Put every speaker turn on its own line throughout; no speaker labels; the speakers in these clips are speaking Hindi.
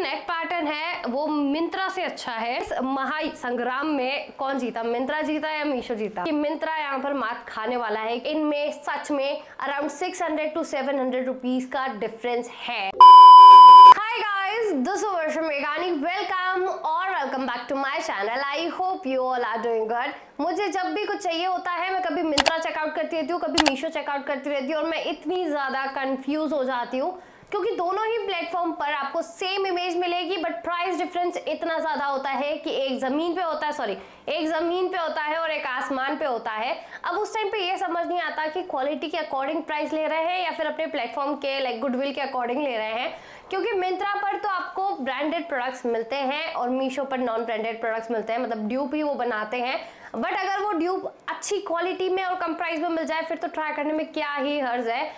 नेक पैटर्न है वो मिंत्रा से अच्छा है। इस महासंग्राम में कौन जीता, मिंत्रा जीता या मीशो जीता? कि मिंत्रा यहाँ पर मात खाने वाला है। इनमें सच में अराउंड 600 to 700 रुपीज का डिफरेंस है। Hi guys, this is Varsha मेघानी, वेलकम और welcome back to my channel. I hope you all are doing good. मुझे जब भी कुछ चाहिए होता है मैं कभी मिंत्रा चेकआउट करती रहती हूँ, कभी मीशो चेकआउट करती रहती हूँ और मैं इतनी ज्यादा कंफ्यूज हो जाती हूँ क्योंकि दोनों ही प्लेटफॉर्म पर आपको सेम इमेज मिलेगी बट प्राइस डिफरेंस इतना ज्यादा होता है कि एक जमीन पे होता है और एक आसमान पे होता है। अब उस टाइम पे ये समझ नहीं आता कि क्वालिटी के अकॉर्डिंग प्राइस ले रहे हैं या फिर अपने प्लेटफॉर्म के लाइक गुडविल के अकॉर्डिंग ले रहे हैं, क्योंकि मिंत्रा पर तो आपको ब्रांडेड प्रोडक्ट्स मिलते हैं और मीशो पर नॉन ब्रांडेड प्रोडक्ट्स मिलते हैं, मतलब ड्यूप ही वो बनाते हैं। बट अगर वो ड्यूप अच्छी क्वालिटी में और कम प्राइस में मिल जाए फिर तो ट्राई करने में क्या ही हर्ज है।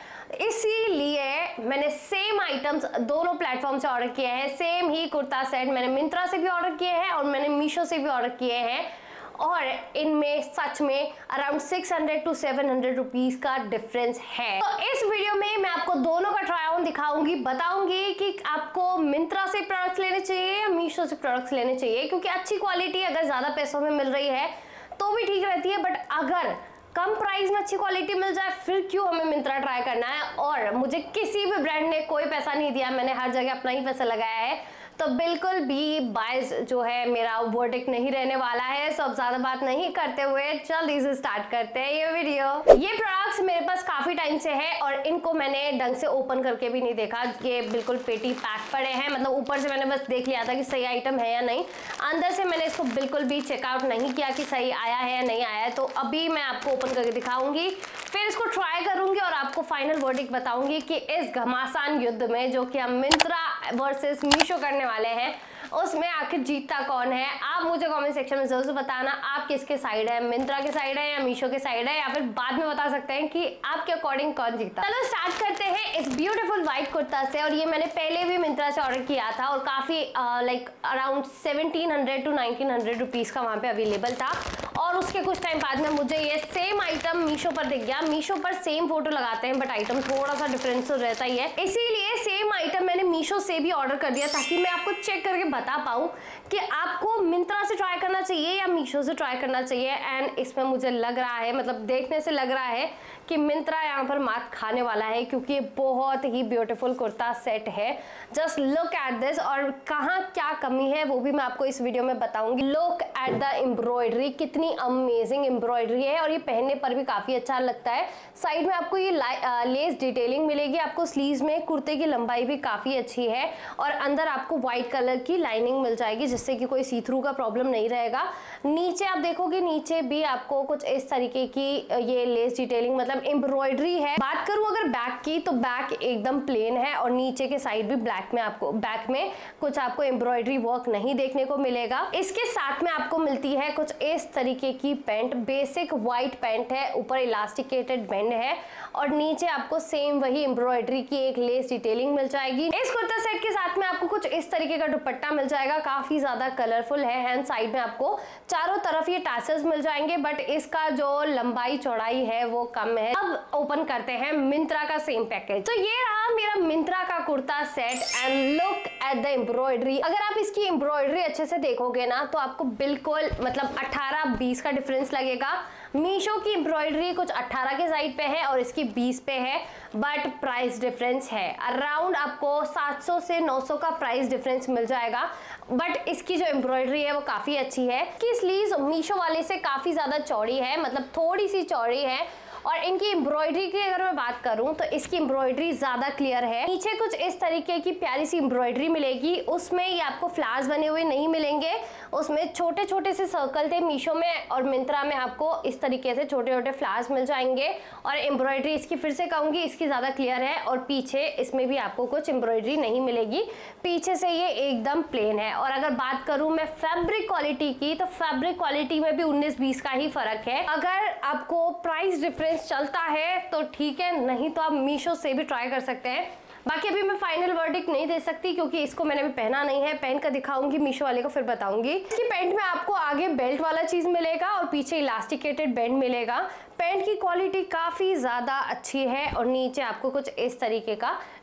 इसीलिए मैंने सेम आइटम्स दोनों प्लेटफॉर्म से ऑर्डर किए हैं। सेम ही कुर्ता सेट मैंने मिंत्रा से भी ऑर्डर किए हैं और मैंने मीशो से भी ऑर्डर किए हैं और इनमें सच में अराउंड 600 to 700 रुपीज का डिफरेंस है। तो इस वीडियो में मैं आपको दोनों का ट्राई ऑन दिखाऊंगी, बताऊंगी कि आपको मिंत्रा से प्रोडक्ट्स लेने चाहिए या मीशो से प्रोडक्ट्स लेने चाहिए, क्योंकि अच्छी क्वालिटी अगर ज्यादा पैसों में मिल रही है तो भी ठीक रहती है, बट अगर कम प्राइस में अच्छी क्वालिटी मिल जाए फिर क्यों हमें मिंत्रा ट्राई करना है। और मुझे किसी भी ब्रांड ने कोई पैसा नहीं दिया, मैंने हर जगह अपना ही पैसा लगाया है, तो बिल्कुल भी बायस जो है मेरा वर्डिक्ट नहीं रहने वाला है। सब ज्यादा बात नहीं करते हुए जल्दी से स्टार्ट करते हैं ये वीडियो। ये प्रोडक्ट्स मेरे पास काफी टाइम से है और इनको मैंने ढंग से ओपन करके भी नहीं देखा। ये बिल्कुल पेटी पैक पड़े हैं, मतलब ऊपर से मैंने बस देख लिया था कि सही आइटम है या नहीं, अंदर से मैंने इसको बिल्कुल भी चेकआउट नहीं किया कि सही आया है या नहीं आया है। तो अभी मैं आपको ओपन करके दिखाऊंगी, फिर इसको ट्राई करूंगी और आपको फाइनल वर्डिक्ट बताऊंगी कि इस घमासान युद्ध में जो कि हम मिंत्रा वर्सेस मीशो करने वाले हैं उसमें आखिर जीतता कौन है। आप मुझे कमेंट सेक्शन में जरूर बताना आप किसके साइड है, मिंत्रा के साइड है या मीशो के साइड है, या फिर बाद में बता सकते हैं कि आपके अकॉर्डिंग कौन जीता। चलो स्टार्ट करते हैं इस ब्यूटीफुल व्हाइट कुर्ता से। और ये मैंने पहले भी मिंत्रा से ऑर्डर किया था और काफी लाइक अराउंड 1700 to 1900 रुपीज का वहां पे अवेलेबल था और उसके कुछ टाइम बाद में मुझे ये सेम आइटम मीशो पर दिख गया। मीशो पर सेम फोटो लगाते हैं बट आइटम थोड़ा सा डिफरेंस तो रहता ही है, इसीलिए सेम आइटम मैंने मीशो से भी ऑर्डर कर दिया ताकि मैं आपको चेक करके बता पाऊं कि आपको मिंत्रा से ट्राई करना चाहिए या मीशो से ट्राई करना चाहिए। एंड इसमें मुझे लग रहा है, मतलब देखने से लग रहा है कि मिंत्रा यहाँ पर मात खाने वाला है, क्योंकि बहुत ही ब्यूटीफुल कुर्ता सेट है। जस्ट लुक एट दिस, और कहाँ क्या कमी है वो भी मैं आपको इस वीडियो में बताऊंगी। लुक एट द एम्ब्रॉयडरी, कितनी अमेजिंग एम्ब्रॉयडरी है और ये पहनने पर भी काफी अच्छा लगता है। साइड में आपको ये लेस डिटेलिंग मिलेगी, आपको स्लीव्स में कुर्ते की लंबाई भी काफी अच्छी है और अंदर आपको व्हाइट कलर की लाइनिंग मिल जाएगी जिससे कि कोई सी थ्रू का प्रॉब्लम नहीं रहेगा। नीचे आप देखोगे, नीचे भी आपको कुछ इस तरीके की ये लेस डिटेलिंग मतलब एम्ब्रॉयडरी है। बात करूं अगर बैक की तो बैक एकदम प्लेन है और नीचे के साइड भी ब्लैक में आपको बैक में कुछ आपको एम्ब्रॉयडरी वर्क नहीं देखने को मिलेगा। इसके साथ में आपको मिलती है कुछ इस तरीके की पैंट, बेसिक व्हाइट पैंट है, ऊपर इलास्टिकेटेड बैंड है और नीचे आपको सेम वही एम्ब्रॉयडरी की एक लेस डिटेलिंग मिल जाएगी। इस कुर्ता सेट के साथ में आपको कुछ इस तरीके का दुपट्टा मिल जाएगा, काफी ज्यादा कलरफुल है। हैंड साइड में आपको चारों तरफ ये टैसल्स मिल जाएंगे बट इसका जो लंबाई चौड़ाई है वो कम है। अब ओपन करते हैं मिंत्रा का सेम पैकेज। तो ये रहा मेरा मिंत्रा का kurta set and look at the embroidery. अगर आप इसकी एम्ब्रॉयडरी अच्छे से देखोगे ना तो आपको बिल्कुल मतलब 18-20 का डिफरेंस लगेगा। मीशो की एम्ब्रॉयडरी कुछ 18 के साइड पे है और इसकी 20 पे है, बट प्राइस डिफरेंस है अराउंड आपको 700 से 900 का प्राइस डिफरेंस मिल जाएगा। बट इसकी जो एम्ब्रॉयडरी है वो काफी अच्छी है। इसकी स्लीव्स मीशो वाले से काफी ज्यादा चौड़ी है, मतलब थोड़ी सी चौड़ी है। और इनकी एम्ब्रॉयडरी की अगर मैं बात करूं तो इसकी एम्ब्रॉयडरी ज्यादा क्लियर है। नीचे कुछ इस तरीके की प्यारी सी एम्ब्रॉयडरी मिलेगी, उसमें ये आपको फ्लावर्स बने हुए नहीं मिलेंगे, उसमें छोटे छोटे से सर्कल थे मीशो में और मिंत्रा में आपको इस तरीके से छोटे छोटे फ्लावर्स मिल जाएंगे। और एम्ब्रॉयडरी इसकी फिर से कहूंगी इसकी ज्यादा क्लियर है और पीछे इसमें भी आपको कुछ एम्ब्रॉयडरी नहीं मिलेगी, पीछे से ये एकदम प्लेन है। और अगर बात करूं मैं फैब्रिक क्वालिटी की तो फैब्रिक क्वालिटी में भी 19-20 का ही फर्क है। अगर आपको प्राइस डिफरेंस चलता है तो ठीक है, नहीं तो आप मीशो से भी ट्राई कर सकते हैं। बाकी अभी मैं फाइनल वर्डिक्ट नहीं दे सकती क्योंकि इसको मैंने भी पहना नहीं है, पहन कर दिखाऊंगी मीशो वाले को फिर बताऊंगी। इसकी पैंट में आपको आगे बेल्ट वाला चीज मिलेगा और पीछे इलास्टिकेटेड बैंड मिलेगा। पैंट की क्वालिटी काफी ज्यादा अच्छी है और नीचे आपको कुछ इस तरीके का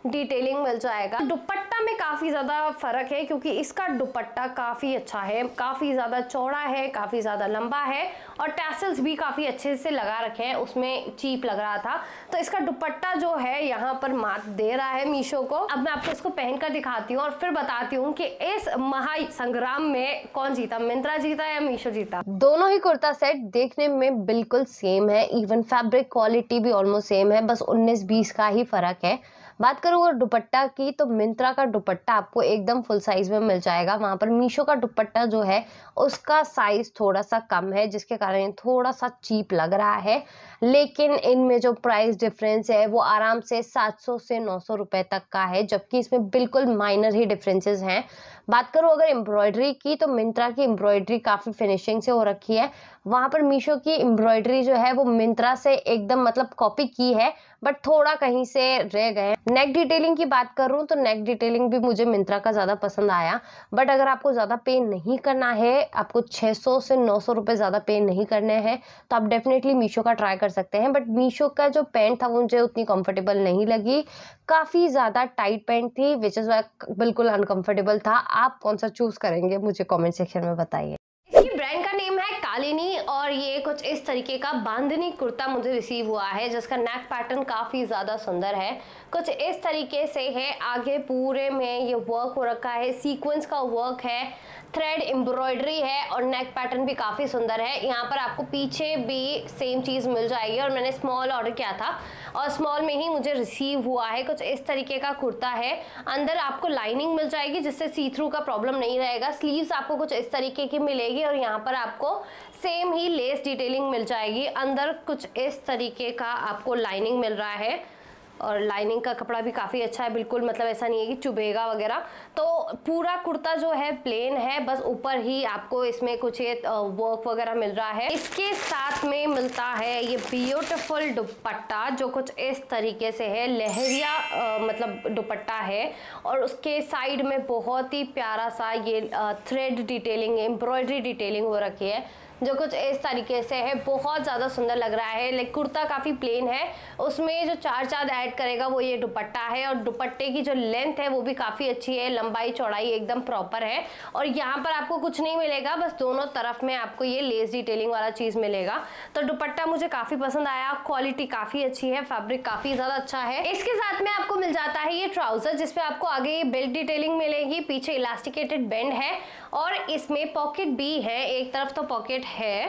डिटेलिंग मिल जाएगा। दुपट्टा में काफी ज्यादा फर्क है क्योंकि इसका दुपट्टा काफी अच्छा है, काफी ज्यादा चौड़ा है, काफी ज्यादा लंबा है और टैसल्स भी काफी अच्छे से लगा रखे हैं, उसमें चीप लग रहा था। तो इसका दुपट्टा जो है यहाँ पर मात दे रहा है मीशो को। अब मैं आपको इसको पहनकर दिखाती हूँ और फिर बताती हूँ कि इस महासंग्राम में कौन जीता, मिंत्रा जीता या मीशो जीता। दोनों ही कुर्ता सेट देखने में बिल्कुल सेम है, इवन फैब्रिक क्वालिटी भी ऑलमोस्ट सेम है, बस 19-20 का ही फर्क है। बात करूँ अगर दुपट्टा की तो मिंत्रा का दुपट्टा आपको एकदम फुल साइज में मिल जाएगा, वहां पर मीशो का दुपट्टा जो है उसका साइज थोड़ा सा कम है जिसके कारण थोड़ा सा चीप लग रहा है। लेकिन इनमें जो प्राइस डिफरेंस है वो आराम से 700 से 900 रुपए तक का है, जबकि इसमें बिल्कुल माइनर ही डिफरेंसेस हैं। बात करूँ अगर एम्ब्रॉयडरी की तो मिंत्रा की एम्ब्रॉयडरी काफ़ी फिनिशिंग से हो रखी है, वहाँ पर मीशो की एम्ब्रॉयडरी जो है वो मिंत्रा से एकदम मतलब कॉपी की है बट थोड़ा कहीं से रह गए। नेक डिटेलिंग की बात करूँ तो नेक डिटेलिंग भी मुझे मिंत्रा का ज़्यादा पसंद आया, बट अगर आपको ज़्यादा पे नहीं करना है, आपको 600 से 900 रुपये ज़्यादा पे नहीं करने हैं तो आप डेफिनेटली मीशो का ट्राई कर सकते हैं। बट मीशो का जो पैंट था वो मुझे उतनी कंफर्टेबल नहीं लगी, काफ़ी ज़्यादा टाइट पैंट थी विच इज़ बिल्कुल अनकंफर्टेबल था। आप कौन सा चूज़ करेंगे मुझे कमेंट सेक्शन में बताइए। इसकी ब्रांड का नेम है कालिनी और ये कुछ इस तरीके का बांधनी कुर्ता मुझे रिसीव हुआ है जिसका नेक पैटर्न काफ़ी ज़्यादा सुंदर है, कुछ इस तरीके से है। आगे पूरे में ये वर्क हो रखा है, सीक्वेंस का वर्क है, थ्रेड एम्ब्रॉयडरी है और नेक पैटर्न भी काफ़ी सुंदर है। यहाँ पर आपको पीछे भी सेम चीज़ मिल जाएगी और मैंने स्मॉल ऑर्डर किया था और स्मॉल में ही मुझे रिसीव हुआ है। कुछ इस तरीके का कुर्ता है, अंदर आपको लाइनिंग मिल जाएगी जिससे सी थ्रू का प्रॉब्लम नहीं रहेगा। स्लीव्स आपको कुछ इस तरीके की मिलेगी और यहाँ पर आपको सेम ही लेस डिटेलिंग मिल जाएगी। अंदर कुछ इस तरीके का आपको लाइनिंग मिल रहा है और लाइनिंग का कपड़ा भी काफ़ी अच्छा है, बिल्कुल मतलब ऐसा नहीं है कि चुभेगा वगैरह। तो पूरा कुर्ता जो है प्लेन है, बस ऊपर ही आपको इसमें कुछ ये वर्क वगैरह मिल रहा है। इसके साथ में मिलता है ये ब्यूटीफुल दुपट्टा जो कुछ इस तरीके से है, लहरिया मतलब दुपट्टा है और उसके साइड में बहुत ही प्यारा सा ये थ्रेड डिटेलिंग, एम्ब्रॉयडरी डिटेलिंग हो रखी है जो कुछ इस तरीके से है, बहुत ज़्यादा सुंदर लग रहा है। लाइक कुर्ता काफ़ी प्लेन है, उसमें जो चार चांद ऐड करेगा वो ये दुपट्टा है और दुपट्टे की जो लेंथ है वो भी काफ़ी अच्छी है, लंबाई चौड़ाई एकदम प्रॉपर है। और यहाँ पर आपको कुछ नहीं मिलेगा, बस दोनों तरफ में आपको ये लेस डिटेलिंग वाला चीज़ मिलेगा। तो दुपट्टा मुझे काफ़ी पसंद आया, क्वालिटी काफ़ी अच्छी है, फैब्रिक काफ़ी ज़्यादा अच्छा है। इसके साथ में आपको मिल जाता है ये ट्राउज़र जिसपे आपको आगे ये बेल्ट डिटेलिंग मिलेगी, पीछे इलास्टिकेटेड बैंड है और इसमें पॉकेट भी है, एक तरफ तो पॉकेट है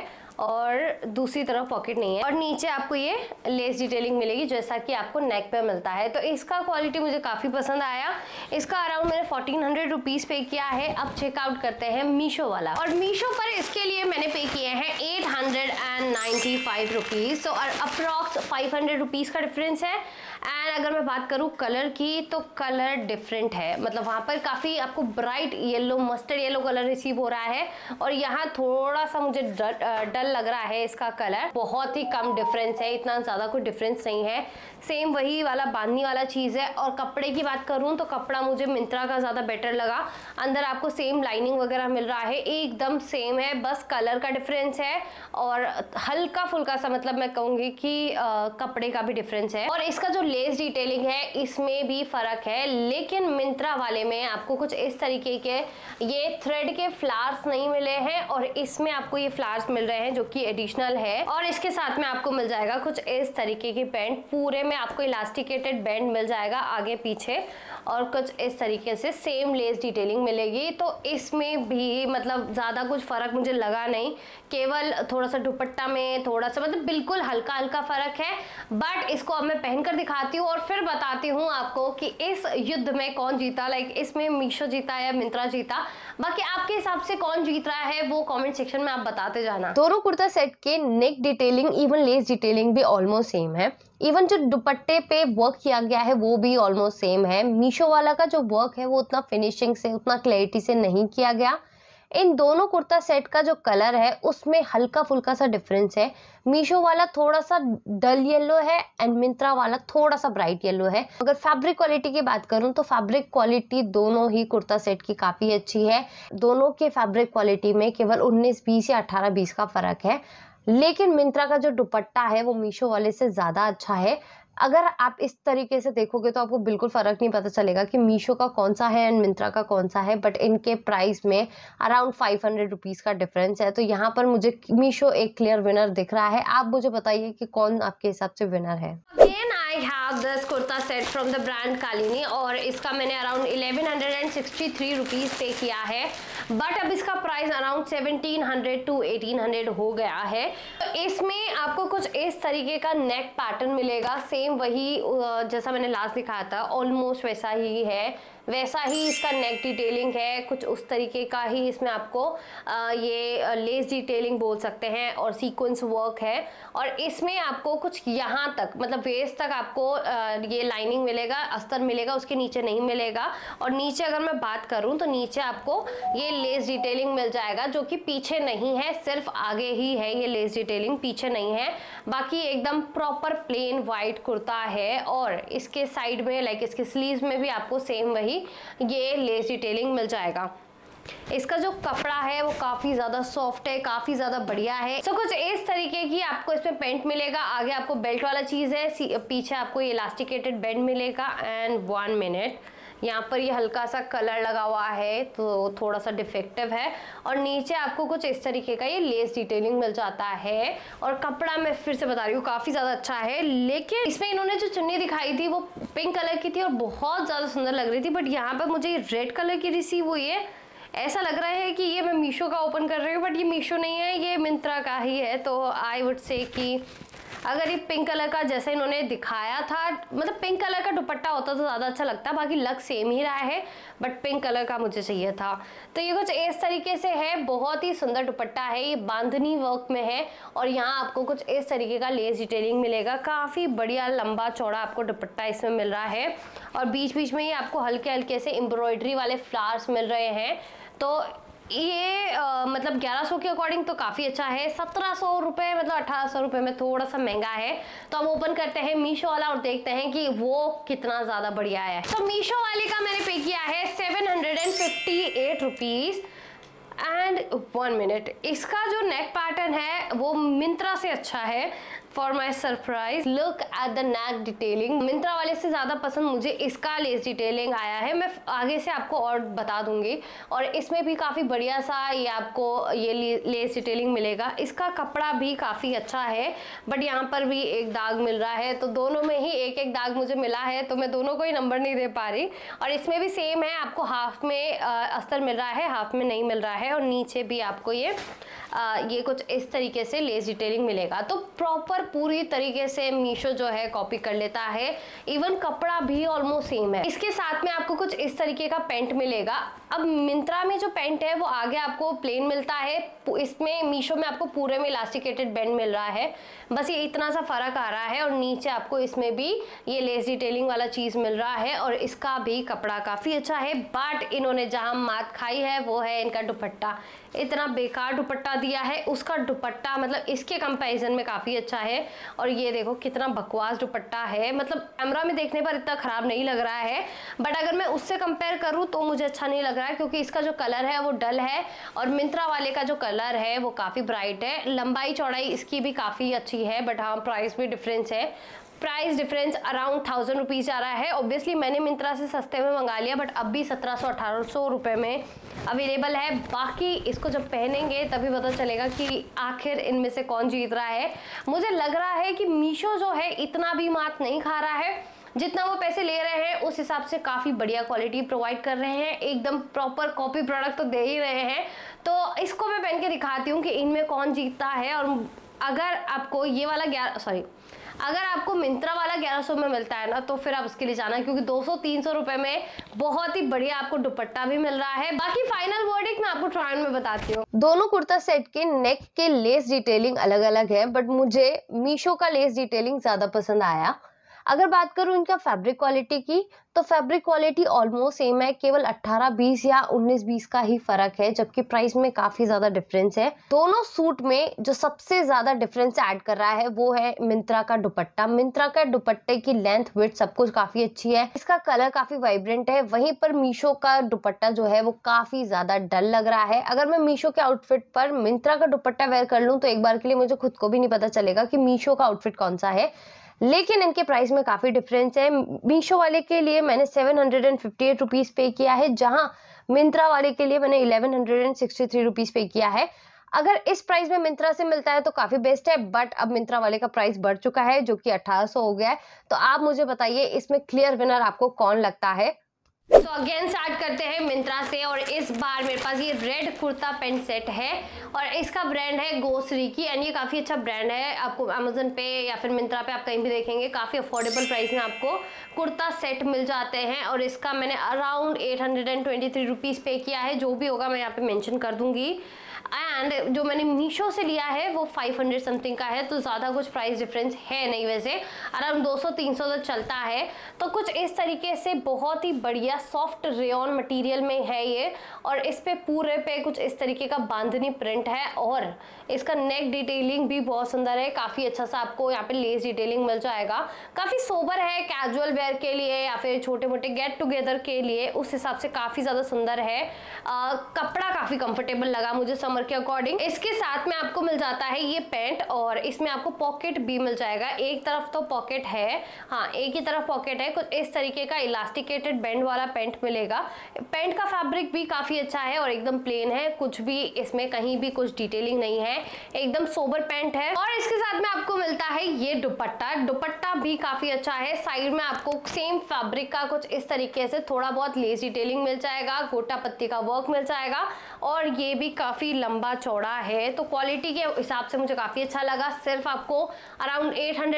और दूसरी तरफ पॉकेट नहीं है और नीचे आपको ये लेस डिटेलिंग मिलेगी जैसा कि आपको नेक पे मिलता है। तो इसका क्वालिटी मुझे काफ़ी पसंद आया। इसका अराउंड मैंने 1400 रुपीज़ पे किया है। अब चेकआउट करते हैं मीशो वाला और मीशो पर इसके लिए मैंने पे किए हैं 895 रुपीज़, तो अप्रॉक्स 500 रुपीज़ का डिफरेंस है। एंड अगर मैं बात करूँ कलर की तो कलर डिफरेंट है, मतलब वहाँ पर काफ़ी आपको bright yellow, mustard yellow colour receive हो रहा है और यहाँ थोड़ा सा मुझे डल लग रहा है इसका कलर। बहुत ही कम डिफरेंस है, इतना ज़्यादा कोई डिफरेंस नहीं है, सेम वही वाला बांधनी वाला चीज़ है। और कपड़े की बात करूँ तो कपड़ा मुझे मिंत्रा का ज़्यादा बेटर लगा। अंदर आपको सेम लाइनिंग वगैरह मिल रहा है, एकदम सेम है, बस कलर का डिफरेंस है और हल्का फुल्का सा मतलब मैं कहूँगी कि कपड़े का भी डिफरेंस है। और इसका जो लेस डिटेलिंग है इसमें भी फर्क है, लेकिन मिंत्रा वाले में आपको कुछ इस तरीके के ये थ्रेड के फ्लावर्स नहीं मिले हैं और इसमें आपको ये फ्लावर्स मिल रहे हैं जो कि एडिशनल है। और इसके साथ में आपको मिल जाएगा कुछ इस तरीके की पैंट, पूरे में आपको इलास्टिकेटेड बैंड मिल जाएगा आगे पीछे और कुछ इस तरीके से सेम लेस डिटेलिंग मिलेगी। तो इसमें भी मतलब ज़्यादा कुछ फ़र्क मुझे लगा नहीं, केवल थोड़ा सा दुपट्टा में थोड़ा सा मतलब बिल्कुल हल्का हल्का फ़र्क है। बट इसको अब मैं पहनकर दिखाती हूँ और फिर बताती हूँ आपको कि इस युद्ध में कौन जीता, लाइक इसमें मीशो जीता या मिंत्रा जीता। बाकी आपके हिसाब से कौन जीत रहा है वो कमेंट सेक्शन में आप बताते जाना। दोनों कुर्ता सेट के neck detailing even lace detailing भी ऑलमोस्ट सेम है, इवन जो दुपट्टे पे वर्क किया गया है वो भी ऑलमोस्ट सेम है। मीशो वाला का जो वर्क है वो उतना फिनिशिंग से, उतना क्लैरिटी से नहीं किया गया। इन दोनों कुर्ता सेट का जो कलर है उसमें हल्का फुल्का सा डिफरेंस है, मीशो वाला थोड़ा सा डल येलो है एंड मिंत्रा वाला थोड़ा सा ब्राइट येलो है। अगर फैब्रिक क्वालिटी की बात करूं तो फैब्रिक क्वालिटी दोनों ही कुर्ता सेट की काफ़ी अच्छी है। दोनों के फैब्रिक क्वालिटी में केवल 19-20 या 18-20 का फ़र्क है, लेकिन मिंत्रा का जो दुपट्टा है वो मीशो वाले से ज़्यादा अच्छा है। अगर आप इस तरीके से देखोगे तो आपको बिल्कुल फ़र्क नहीं पता चलेगा कि मीशो का कौन सा है एंड मिंत्रा का कौन सा है, बट इनके प्राइस में अराउंड 500 रुपीज़ का डिफरेंस है। तो यहाँ पर मुझे मीशो एक क्लियर विनर दिख रहा है। आप मुझे बताइए कि कौन आपके हिसाब से विनर है। Again, I have this kurta set from the brand Kalini और इसका मैंने अराउंड 1163 रुपीज़ पे किया है, बट अब इसका प्राइस अराउंड 1700 to 1800 हो गया है। तो इसमें आपको कुछ इस तरीके का नेक पैटर्न मिलेगा, सेम वही जैसा मैंने लास्ट दिखाया था, ऑलमोस्ट वैसा ही है, वैसा ही इसका नेक डिटेलिंग है, कुछ उस तरीके का ही इसमें आपको ये लेस डिटेलिंग बोल सकते हैं और सीक्वेंस वर्क है। और इसमें आपको कुछ यहाँ तक मतलब वेस्ट तक आपको ये लाइनिंग मिलेगा, अस्तर मिलेगा, उसके नीचे नहीं मिलेगा। और नीचे अगर मैं बात करूँ तो नीचे आपको ये लेस डिटेलिंग मिल जाएगा, जो कि पीछे नहीं है, सिर्फ आगे ही है ये लेस डिटेलिंग, पीछे नहीं है। बाकी एकदम प्रॉपर प्लेन वाइट कुर्ता है और इसके साइड में लाइक इसके स्लीव्स में भी आपको सेम वही ये लेस डिटेलिंग मिल जाएगा। इसका जो कपड़ा है वो काफ़ी ज़्यादा सॉफ्ट है, काफ़ी ज़्यादा बढ़िया है। तो कुछ इस तरीके की आपको इसमें पेंट मिलेगा, आगे आपको बेल्ट वाला चीज़ है, पीछे आपको ये इलास्टिकेटेड बैंड मिलेगा। एंड 1 मिनट, यहाँ पर ये हल्का सा कलर लगा हुआ है तो थोड़ा सा डिफेक्टिव है। और नीचे आपको कुछ इस तरीके का ये लेस डिटेलिंग मिल जाता है। और कपड़ा मैं फिर से बता रही हूँ काफ़ी ज़्यादा अच्छा है, लेकिन इसमें इन्होंने जो चुन्नी दिखाई थी वो पिंक कलर की थी और बहुत ज़्यादा सुंदर लग रही थी, बट यहाँ पर मुझे ये रेड कलर की रिसीव हुई है। ऐसा लग रहा है कि ये मैं मीशो का ओपन कर रही हूँ, बट ये मीशो नहीं है, ये मिंत्रा का ही है। तो आई वुड से कि अगर ये पिंक कलर का जैसे इन्होंने दिखाया था, मतलब पिंक कलर का दुपट्टा होता तो ज़्यादा अच्छा लगता, बाकी लग सेम ही रहा है, बट पिंक कलर का मुझे चाहिए था। तो ये कुछ इस तरीके से है, बहुत ही सुंदर दुपट्टा है, ये बांधनी वर्क में है और यहाँ आपको कुछ इस तरीके का लेस डिटेलिंग मिलेगा। काफ़ी बढ़िया लंबा चौड़ा आपको दुपट्टा इसमें मिल रहा है और बीच बीच में ही आपको हल्के हल्के से एम्ब्रॉयडरी वाले फ्लावर्स मिल रहे हैं। तो ये मतलब 1100 के अकॉर्डिंग तो काफ़ी अच्छा है। 1700 रुपये मतलब 1800 रुपये में थोड़ा सा महंगा है। तो हम ओपन करते हैं मीशो वाला और देखते हैं कि वो कितना ज़्यादा बढ़िया है। तो मीशो वाले का मैंने पे किया है 758 रुपीज़ एंड 1 मिनट। इसका जो नेक पैटर्न है वो मिंत्रा से अच्छा है। For my surprise look at the neck detailing, Myntra वाले से ज़्यादा पसंद मुझे इसका लेस डिटेलिंग आया है। मैं आगे से आपको और बता दूंगी। और इसमें भी काफ़ी बढ़िया सा ये आपको ये लेस डिटेलिंग मिलेगा। इसका कपड़ा भी काफ़ी अच्छा है, बट यहाँ पर भी एक दाग मिल रहा है, तो दोनों में ही एक एक दाग मुझे मिला है, तो मैं दोनों को ही नंबर नहीं दे पा रही। और इसमें भी सेम है, आपको हाफ में अस्तर मिल रहा है, हाफ में नहीं मिल रहा है। और नीचे भी आपको ये कुछ इस तरीके से लेस डिटेलिंग मिलेगा। तो प्रॉपर पूरी तरीके से मीशो जो है कॉपी कर लेता है। इवन कपड़ा भी ऑलमोस्ट सेम है। इसके साथ में आपको कुछ इस तरीके का पैंट मिलेगा। अब मिंत्रा में जो पैंट है वो आगे आपको प्लेन मिलता है, इसमें मीशो में आपको पूरे में इलास्टिकेटेड बैंड मिल रहा है, बस ये इतना सा फर्क आ रहा है। और नीचे आपको इसमें भी ये लेस डिटेलिंग वाला चीज़ मिल रहा है और इसका भी कपड़ा काफ़ी अच्छा है। बट इन्होंने जहाँ मात खाई है वो है इनका दुपट्टा। इतना बेकार दुपट्टा दिया है, उसका दुपट्टा मतलब इसके कंपैरिजन में काफ़ी अच्छा है। और ये देखो कितना बकवास दुपट्टा है, मतलब कैमरा में देखने पर इतना ख़राब नहीं लग रहा है, बट अगर मैं उससे कंपेयर करूँ तो मुझे अच्छा नहीं लग रहा है, क्योंकि इसका जो कलर है वो डल है और मिंत्रा वाले का जो कलर है वो काफ़ी ब्राइट है। लंबाई चौड़ाई इसकी भी काफ़ी अच्छी है, बट हाँ प्राइस भी डिफरेंस है। प्राइस डिफरेंस अराउंड 1000 रुपीज़ आ रहा है। ऑब्वियसली मैंने मिंत्रा से सस्ते में मंगा लिया, बट अब भी 1700-1800 रुपये में अवेलेबल है। बाकी इसको जब पहनेंगे तभी पता चलेगा कि आखिर इनमें से कौन जीत रहा है। मुझे लग रहा है कि मीशो जो है इतना भी मात नहीं खा रहा है, जितना वो पैसे ले रहे हैं उस हिसाब से काफ़ी बढ़िया क्वालिटी प्रोवाइड कर रहे हैं, एकदम प्रॉपर कॉपी प्रोडक्ट तो दे ही रहे हैं। तो इसको मैं पहन के दिखाती हूँ कि इनमें कौन जीतता है। और अगर आपको ये वाला अगर आपको मिंत्रा वाला 1100 में मिलता है ना, तो फिर आप उसके लिए जाना, क्योंकि 200-300 रुपए में बहुत ही बढ़िया आपको दुपट्टा भी मिल रहा है। बाकी फाइनल वर्डिक्ट मैं आपको ट्रायल में बताती हूँ। दोनों कुर्ता सेट के नेक के लेस डिटेलिंग अलग अलग है, बट मुझे मीशो का लेस डिटेलिंग ज्यादा पसंद आया। अगर बात करूँ इनका फैब्रिक क्वालिटी की, तो फैब्रिक क्वालिटी ऑलमोस्ट सेम है, केवल 18-20 या 19-20 का ही फर्क है, जबकि प्राइस में काफी ज्यादा डिफरेंस है। दोनों सूट में जो सबसे ज्यादा डिफरेंस ऐड कर रहा है वो है मिंत्रा का दुपट्टा। मिंत्रा का दुपट्टे की लेंथ विड्थ सब कुछ काफी अच्छी है, इसका कलर काफी वाइब्रेंट है। वहीं पर मीशो का दुपट्टा जो है वो काफी ज्यादा डल लग रहा है। अगर मैं मीशो के आउटफिट पर मिंत्रा का दुपट्टा वेयर कर लूँ तो एक बार के लिए मुझे खुद को भी नहीं पता चलेगा कि मीशो का आउटफिट कौन सा है। लेकिन इनके प्राइस में काफ़ी डिफरेंस है। मीशो वाले के लिए मैंने 758 रुपीज़ पे किया है, जहाँ मिंत्रा वाले के लिए मैंने 1163 रुपीज़ पे किया है। अगर इस प्राइस में मिंत्रा से मिलता है तो काफ़ी बेस्ट है, बट अब मिंत्रा वाले का प्राइस बढ़ चुका है जो कि 1800 हो गया है। तो आप मुझे बताइए इसमें क्लियर विनर आपको कौन लगता है। तो अगेन स्टार्ट करते हैं मिंत्रा से, और इस बार मेरे पास ये रेड कुर्ता पैंट सेट है और इसका ब्रांड है गोसरी की, एंड ये काफ़ी अच्छा ब्रांड है। आपको अमेजन पे या फिर मिंत्रा पे आप कहीं भी देखेंगे काफ़ी अफोर्डेबल प्राइस में आपको कुर्ता सेट मिल जाते हैं, और इसका मैंने अराउंड 823 रुपीज़ पे किया है। जो भी होगा मैं यहाँ पे मेंशन कर दूंगी। एंड जो मैंने मीशो से लिया है वो 500 समथिंग का है, तो ज़्यादा कुछ प्राइस डिफरेंस है नहीं, वैसे अराउंड 200-300 तो चलता है। तो कुछ इस तरीके से बहुत ही बढ़िया सॉफ्ट रेयॉन मटेरियल में है ये, और इस पे पूरे पे कुछ इस तरीके का बांधनी प्रिंट है, और इसका नेक डिटेलिंग भी बहुत सुंदर है। काफ़ी अच्छा सा आपको यहाँ पे लेस डिटेलिंग मिल जाएगा। काफ़ी सोबर है कैजुअल वेयर के लिए या फिर छोटे मोटे गेट टुगेदर के लिए, उस हिसाब से काफ़ी ज़्यादा सुंदर है। कपड़ा काफ़ी कंफर्टेबल लगा मुझे समर के अकॉर्डिंग। इसके साथ में आपको मिल जाता है ये पैंट, और इसमें आपको पॉकेट भी मिल जाएगा। एक तरफ तो पॉकेट है, हाँ एक ही तरफ पॉकेट है। कुछ इस तरीके का इलास्टिकेटेड बैंड वाला पैंट मिलेगा। पैंट का फैब्रिक भी काफ़ी अच्छा है और एकदम प्लेन है, कुछ भी इसमें कहीं भी कुछ डिटेलिंग नहीं है, एकदम सोबर पैंट है। और इसके साथ में आपको मिलता है ये दुपट्टा। दुपट्टा भी काफ़ी अच्छा है। साइड में आपको सेम फैब्रिक का कुछ इस तरीके से थोड़ा बहुत लेस डिटेलिंग मिल जाएगा, गोटा पत्ती का वर्क मिल जाएगा, और ये भी काफ़ी लंबा चौड़ा है। तो क्वालिटी के हिसाब से मुझे काफ़ी अच्छा लगा। सिर्फ आपको अराउंड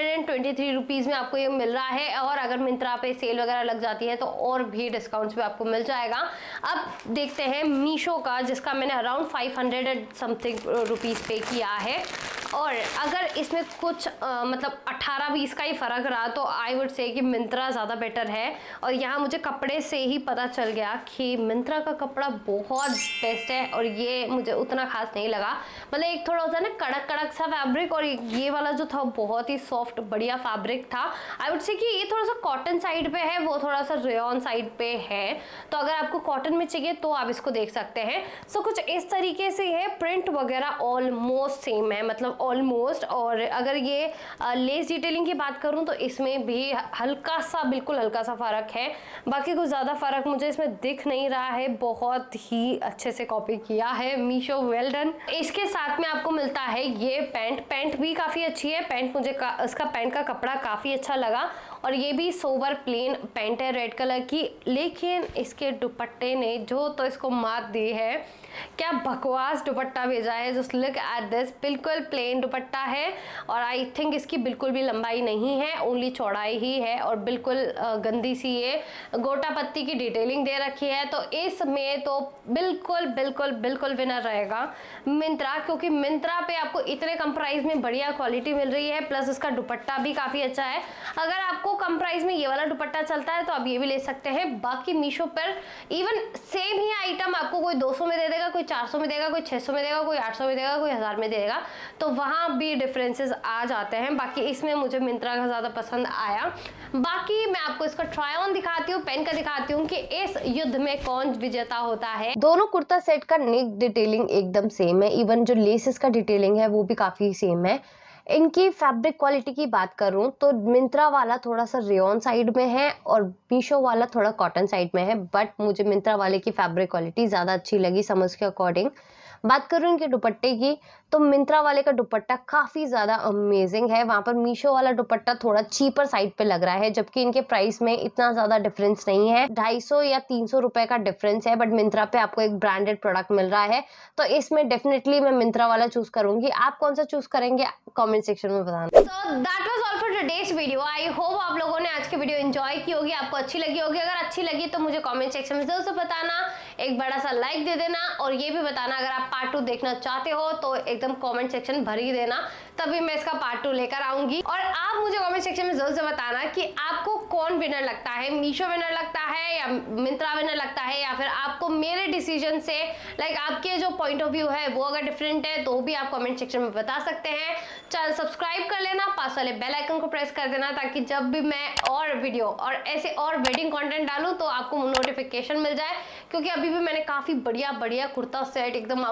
823 रुपीज़ में आपको ये मिल रहा है, और अगर मिंत्रा पे सेल वगैरह लग जाती है तो और भी डिस्काउंट्स पे आपको मिल जाएगा। अब देखते हैं मीशो का, जिसका मैंने अराउंड 500 समथिंग रुपीज़ पे किया है। और अगर इसमें कुछ मतलब 18-20 का ही फ़र्क रहा तो आई वुड से कि मिंत्रा ज़्यादा बेटर है। और यहाँ मुझे कपड़े से ही पता चल गया कि मिंत्रा का कपड़ा बहुत बेस्ट है, और ये मुझे उतना खास नहीं लगा। मतलब एक थोड़ा होता है ना कड़क कड़क सा फैब्रिक, और ये वाला जो था बहुत ही सॉफ्ट बढ़िया फैब्रिक था। आई वुड से कि ये थोड़ा सा कॉटन साइड पे है, वो थोड़ा सा रेयॉन साइड पे है। तो अगर आपको कॉटन में चाहिए तो आप इसको देख सकते हैं। सो कुछ इस तरीके से है, प्रिंट वगैरह ऑलमोस्ट सेम है, मतलब ऑलमोस्ट। और अगर ये लेस डिटेलिंग की बात करूं तो इसमें भी हल्का सा, बिल्कुल हल्का सा फ़र्क है। बाकी कुछ ज़्यादा फ़र्क मुझे इसमें दिख नहीं रहा है। बहुत ही अच्छे से कॉपी किया है मीशो, वेल डन। इसके साथ में आपको मिलता है ये पैंट। पैंट भी काफ़ी अच्छी है। पैंट मुझे इसका पैंट का कपड़ा काफ़ी अच्छा लगा, और ये भी सोबर प्लेन पैंट है रेड कलर की। लेकिन इसके दुपट्टे ने जो तो इसको मात दी है, क्या बकवास दुपट्टा भेजा है। जस्ट लुक एट दिस, बिल्कुल प्लेन दुपट्टा है, और आई थिंक इसकी बिल्कुल भी लंबाई नहीं है, ओनली चौड़ाई ही है, और बिल्कुल गंदी सी ये गोटा पत्ती की डिटेलिंग दे रखी है। तो इसमें तो बिल्कुल बिल्कुल बिल्कुल विनर रहेगा मिंत्रा, क्योंकि मिंत्रा पे आपको इतने कम प्राइस में बढ़िया क्वालिटी मिल रही है, प्लस इसका दुपट्टा भी काफ़ी अच्छा है। अगर आपको कम प्राइस में ये वाला दुपट्टा चलता है तो आप ये भी ले सकते हैं। बाकी मीशो पर इवन सेम ही आइटम आपको कोई 200 में दे देगा, कोई 400 में देगा, कोई 600 में देगा, कोई 800 में देगा, कोई 1000 में देगा, तो वहाँ भी डिफरेंसेस आ जाते हैं। बाकी इसमें मुझे मिंत्रा का ज़्यादा पसंद आया। बाकी मैं आपको इसका ट्राई ऑन दिखाती हूँ, पेन का दिखाती हूँ कि इस युद्ध में कौन विजेता होता है। दोनों कुर्ता सेट का नेक डिटेलिंग एकदम सेम है, इवन जो लेसेस का डिटेलिंग है वो भी काफ़ी सेम है। इनकी फैब्रिक क्वालिटी की बात करूं तो मिंत्रा वाला थोड़ा सा रेयॉन साइड में है और मीशो वाला थोड़ा कॉटन साइड में है, बट मुझे मिंत्रा वाले की फैब्रिक क्वालिटी ज़्यादा अच्छी लगी समझ के अकॉर्डिंग। बात करूं इनके दुपट्टे की तो मिंत्रा वाले का दुपट्टा काफ़ी ज़्यादा अमेजिंग है। वहाँ पर मीशो वाला दुपट्टा थोड़ा चीपर साइड पे लग रहा है, जबकि इनके प्राइस में इतना ज़्यादा डिफरेंस नहीं है। 250 या 300 रुपए का डिफरेंस है, बट मिंत्रा पे आपको एक ब्रांडेड प्रोडक्ट मिल रहा है, तो इसमें डेफिनेटली मैं मिंत्रा वाला चूज़ करूंगी। आप कौन सा चूज़ करेंगे कॉमेंट सेक्शन में बताना। So that was all for today's video. I hope आप लोगों ने आज की वीडियो एंजॉय की होगी, आपको अच्छी लगी होगी। अगर अच्छी लगी तो मुझे कॉमेंट सेक्शन में जरूर से बताना, एक बड़ा सा लाइक दे देना, और ये भी बताना अगर आप पार्ट 2 देखना चाहते हो तो एकदम कमेंट सेक्शन भर ही देना, तभी मैं इसका पार्ट 2 लेकर आऊंगी। और आप मुझे कमेंट सेक्शन में जरूर से बताना कि आपको कौन विनर लगता है, मीशो विनर लगता है या मिंत्रा विनर लगता है, या फिर आपको मेरे डिसीजन से आपके जो पॉइंट ऑफ व्यू है वो अगर डिफरेंट है तो भी आप कमेंट सेक्शन में बता सकते हैं। चैनल सब्सक्राइब कर लेना, पास वाले बेल आइकन को प्रेस कर देना, ताकि जब भी मैं और वीडियो और ऐसे और वेडिंग कंटेंट डालूं तो आपको नोटिफिकेशन मिल जाए, क्योंकि अभी भी मैंने काफ़ी बढ़िया बढ़िया कुर्ता सेट एकदम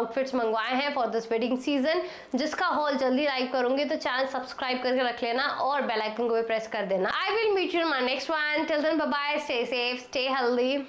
आउटफिट्स मंगवाए हैं फॉर दिस वेडिंग सीजन, जिसका हॉल जल्दी लाइव करूंगी, तो चैनल सब्सक्राइब करके रख लेना और बेल आइकन को भी प्रेस कर देना। I will meet you in my next one, till then bye bye, stay safe, stay healthy.